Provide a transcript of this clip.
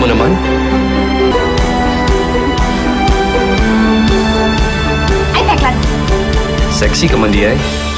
mo naman. Ay, Tekla. Sexy ka man di ay.